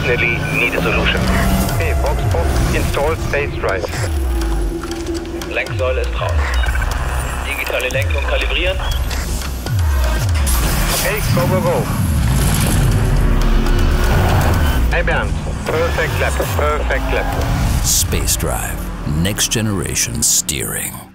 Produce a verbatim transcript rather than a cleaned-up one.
definitely need a solution. Okay, box box, install space drive. Lenksäule ist raus. Digitale Lenkung kalibrieren. Okay, go, go, go. Hey Bernd, perfect lap, perfect lap. Space Drive, next generation steering.